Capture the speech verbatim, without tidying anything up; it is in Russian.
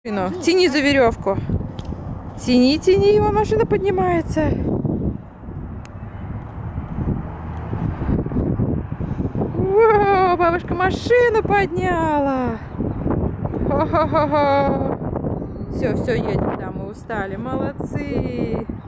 Тяни за веревку. Тяни, тяни, его машина поднимается. О, бабушка машину подняла. Хо-хо-хо-хо. Все, все, едем, да, мы устали. Молодцы.